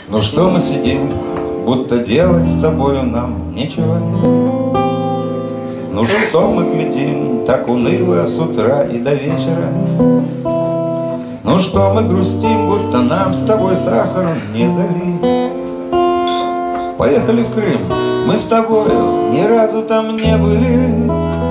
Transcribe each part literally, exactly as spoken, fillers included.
Ну что мы сидим, будто делать с тобою нам нечего? Ну что мы глядим так уныло с утра и до вечера? Ну что мы грустим, будто нам с тобой сахару не дали? Поехали в Крым, мы с тобою ни разу там не были.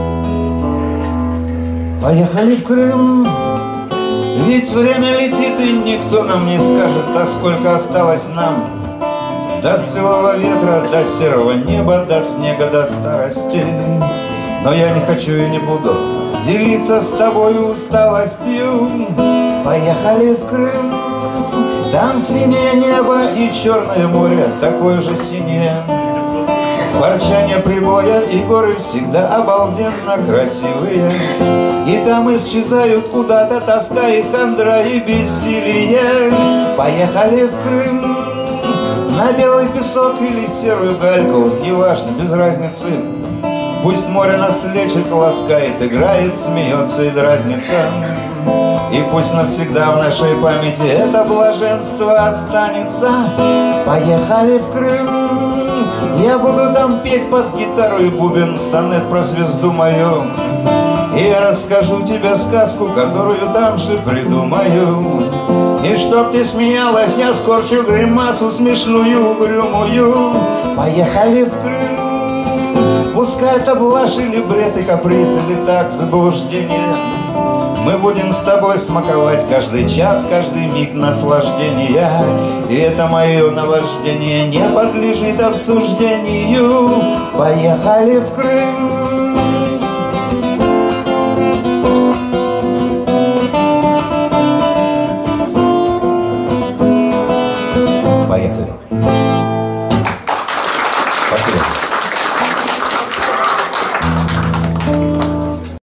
Поехали в Крым, ведь время летит, и никто нам не скажет, а сколько осталось нам. До стылого ветра, до серого неба, до снега, до старости. Но я не хочу и не буду делиться с тобой усталостью. Поехали в Крым, там синее небо и черное море, такое же синее. Ворчание прибоя и горы всегда обалденно красивые. И там исчезают куда-то тоска и хандра и бессилие. Поехали в Крым, на белый песок или серую гальку, неважно, без разницы. Пусть море нас лечит, ласкает, играет, смеется и дразнится. И пусть навсегда в нашей памяти это блаженство останется. Поехали в Крым, я буду там петь под гитару и бубен сонет про звезду мою. И я расскажу тебе сказку, которую там же придумаю. И чтоб ты смеялась, я скорчу гримасу смешную, угрюмую. Поехали в Крым, пускай это блажь или бред и каприз, или так заблуждение. Мы будем с тобой смаковать каждый час, каждый миг наслаждения. И это мое наваждение не подлежит обсуждению. Поехали в Крым. Поехали.